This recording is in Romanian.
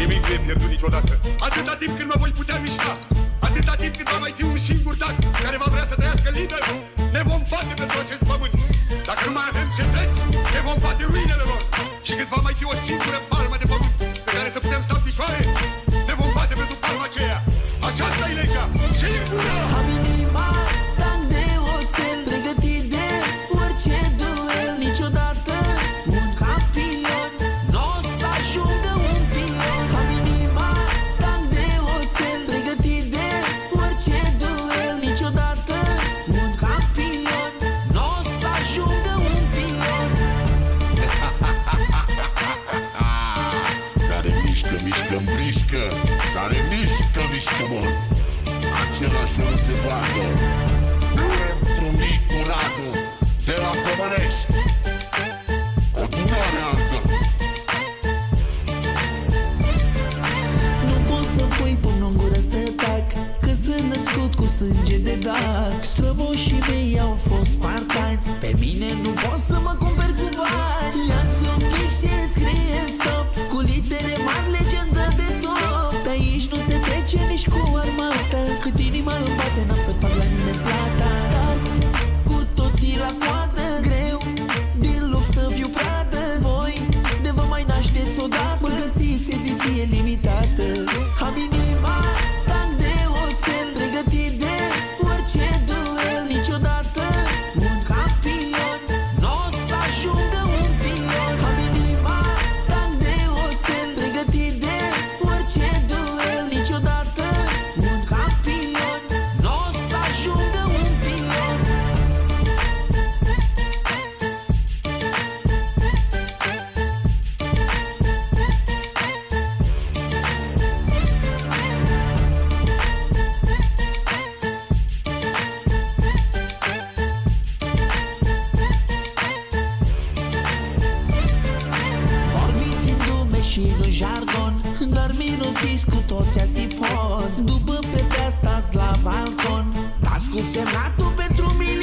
Nimic nu e pierdut niciodată. Atâta timp când mă voi putea mișca, atâta timp cât va mai fi un singur dat care va vrea să trăiască liber, ne vom bate pentru acest pământ. Dacă nu mai avem cetăți, ne vom bate ruinele lor. Și cât va mai fi o singură palmă de pământ pe care să putem sta în picioare, ne vom bate pentru palma aceea. Aceasta e legea. Singură! Am inima tank de oțel, pregătit de orice duel. Niciodată un campion n-o să ajungă un pion. Am inima tank de oțel, pregătit de orice duel. Niciodată un campion n-o să ajungă un pion. Care mișcă, mișcă, mișcă, care mișcă, mișcă, bun. Același om se bagă pentru micul Radu de la Comănești. O durereagă. Nu pot să pui pumnul în gură să tac, că sunt născut cu sânge de dac. Strămoșii mei au fost part-time, pe mine nu poți să mă cumperi cu bani. Ia-ți un pic și scrie stop, cu litere mari, legendă de top. Pe aici nu se trece nici cu armata, cât inima îmi bate, n-am să fac la nimeni plata. Stați cu toții la coadă, greu din lup să fiu pradă. Voi de vă mai nașteți odată, mă găsiți ediție limitată. Am inima tank de oțel, pregătit de orice duel. Niciodată un campion n-o să ajungă un pion. Am inima tank de oțel, pregătit de orice duel. Niciodată un campion n-o să ajungă un pion. Vorbiți în nume și în jargon, dar mirosiți cu toți a sifon. După pepea stați la balcon, dați cu semnatul pentru milion.